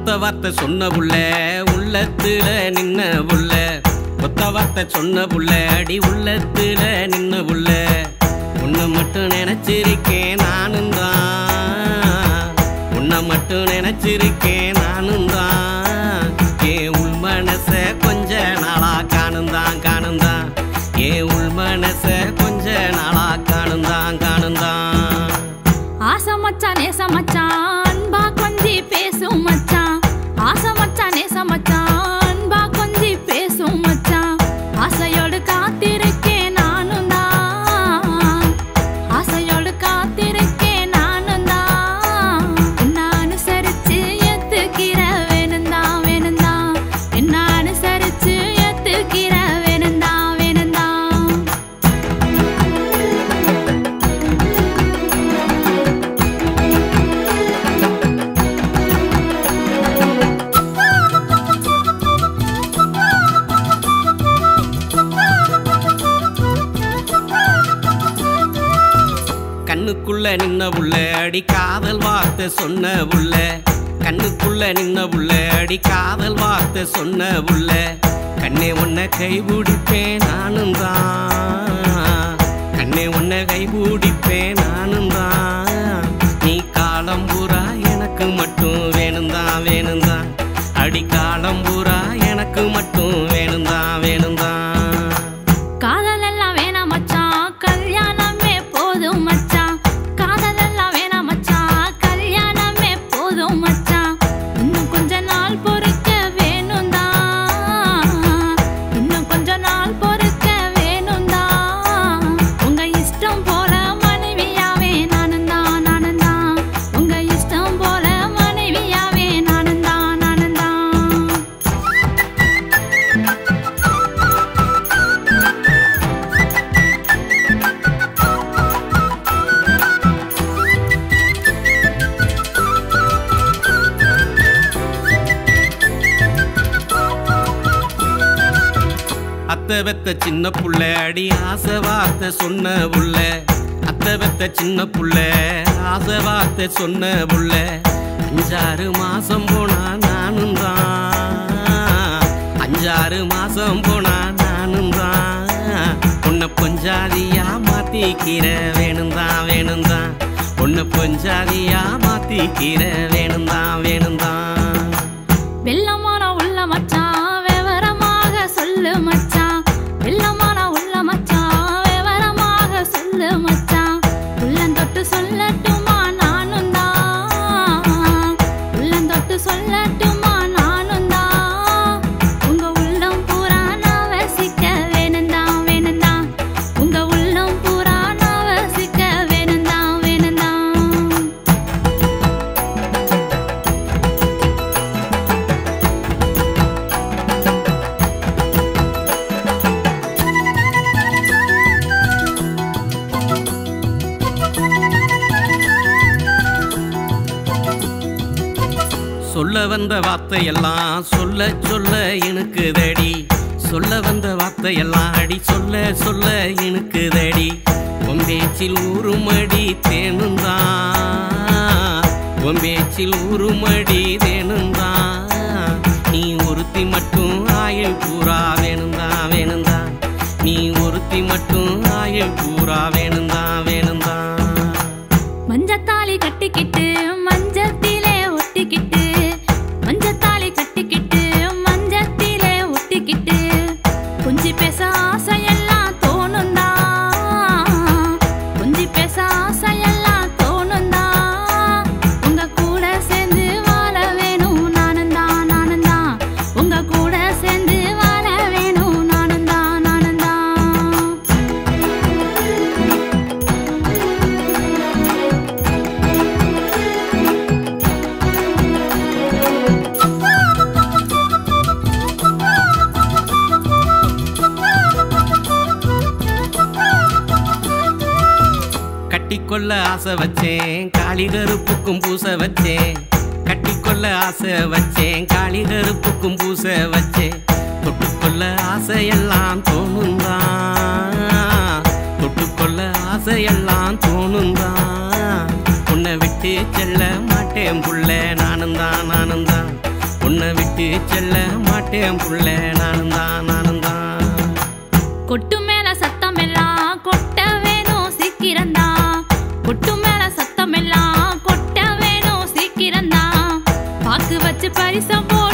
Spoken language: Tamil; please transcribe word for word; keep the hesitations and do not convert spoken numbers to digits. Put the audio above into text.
ஒத்த வார்த்தை சொன்ன புள்ள உள்ளத்துல நின்ன புள்ள ஒத்த வார்த்தை சொன்ன புள்ள அடி உள்ளத்துல நின்ன புள்ள உன்னை மட்டும் நினைச்சிருக்கேன் நானும் தான் உன்னை மட்டும் நினைச்சிருக்கேன் நானும் தான் ஏன் உள் மனச கொஞ்ச நாளா காணும் தான் காணும் தான் ஏன் உள் மனச கொஞ்ச நாளா காணும் தான் காணும் தான் ஆசை மச்சான் நேச மச்சான் அன்பா கொஞ்சி பேசும் மச்சான் ஆசை மச்சான் நேச மச்சான் அன்பா கொஞ்சி பேசும் மச்சான் ஆசையோடு காத்திருக்கேன் நானும் தான் ஆசையோடு காத்திருக்கேன் நானும் தான் என்ன அனுசரிச்சு ஏத்துக்கிற வேணும் தான் வேணும் தான் என்ன அனுசரிச்சு ஏத்துக்கிற வேணும் தான் வேணும் தான் கண்ணுக்குள்ள நின்ன புள்ள அடி காதல் வார்த்தை சொன்ன புள்ள கண்ணுக்குள்ள நின்ன புள்ள அடி காதல் வார்த்தை சொன்ன புள்ள கண்ணே உன்னை கைபிடிப்பேன் நானும் தான் கண்ணே உன்னை கைபிடிப்பேன் நானும் தான் நீ காலம் பூரா எனக்கு மட்டும் வேணும் தான் வேணும் தான் அடி காலம் பூரா எனக்கு மட்டும் வேணும் தான் வேணும் தான் காதல் எல்லாம் வேணாம் மச்சான் கல்யாணமே போதும் மச்சான் காதல் எல்லாம் வேணாம் மச்சான் கல்யாணமே போதும் மச்சான் இன்னும் கொஞ்ச நாள் பொறுக்க வேணும் தான் இன்னும் கொஞ்ச நாள் பொறுக்க வேணும் தான் உங்க இஷ்டம் போல மனைவியாவே நானும் தான் நானும் தான் உங்க இஷ்டம் போல மனைவியாவே நானும் தான் நானும் தான் அத்தை பெத்த சின்ன புள்ள அடி ஆசை வார்த்தை சொன்ன புள்ள அத்தை பெத்த சின்ன புள்ள ஆசை வார்த்தை சொன்ன புள்ள அஞ்சாறு மாசம் போனா நானும் தான் அஞ்சாறு மாசம் போனா நானும் தான் உன்னை பொஞ்சாதியா மாத்திக்கிற வேணும் தான் வேணும் தான் உன்னை பொஞ்சாதியா மாத்திக்கிற வேணும் தான் வேணும் தான் வெள்ளமான உள்ள மச்சான் விவரமாக சொல்லு மச்சான் வெள்ளமான உள்ள மச்சான் விவரமாக சொல்லு மச்சான் உள்ளந்தொட்டு சொல்லட்டுமா நானும் தான் உள்ளந்தொட்டு சொல்லட்டுமா நானும் தான் உங்க உள்ளம் பூரா நான் வசிக்க வேணும் தான் வேணும் தான் உங்க உள்ளம் பூரா நான் வசிக்க வேணும் தான் வேணும் தான் சொல்ல வந்த வார்த்தையெல்லாம் சொல்ல சொல்ல இனுக்குதடி சொல்ல வந்த வார்த்தையெல்லாம் அடி சொல்ல சொல்ல இனுக்குதடி உன் பேச்சில் ஊறுமடி தேனும் தான் உன் பேச்சில் ஊறுமடி தேனும் தான் நீ ஒருத்தி மட்டும் ஆயுள் பூரா வேணும் தான் வேணும் தான் நீ ஒருத்தி மட்டும் ஆயுள் பூரா வேணும் தான் வேணும் தான் மஞ்சத்தாலி கட்டிக்கிட்டு மஞ்சத்திலே ஒட்டிக்கிட்டு மஞ்சத்தாலி கட்டிக்கிட்டு மஞ்சத்திலே ஒட்டிக்கிட்டு கொஞ்சி பேச ஆசையெல்லாம் தோணும் தான் கொஞ்சி பேச ஆசையெல்லாம் தோணும் தான் உங்க கூட சேர்ந்து வாழ வேணும் நானும் தான் நானும் தான் உங்க கூட சேர்ந்து வாழ வேணும் நானும் தான் நானும் தான் கட்டிக்கொள்ள ஆசை வச்சேன் காளி கருப்புக்கும் பூச வச்சேன் கட்டிக்கொள்ள ஆசை வச்சேன் காளி கருப்புக்கும் பூச வச்சேன் தொட்டுக்கொள்ள ஆசையெல்லாம் தோணும் தான் தொட்டுக்கொள்ள ஆசையெல்லாம் தோணும் தான் உன்னை விட்டு செல்ல மாட்டேன் புள்ள நானும் தான் நானும் தான் உன்னை விட்டு செல்ல மாட்டேன் புள்ள நானும் தான் நானும் தான். கொட்டு மேல சத்தம் எல்லாம் கொட்ட வேணும் சீக்கிரந்தா, கொட்டு மேல சத்தம் எல்லாம் கொட்ட வேணும் சீக்கிரந்தா. பாக்கு வச்சு பரிசம் போ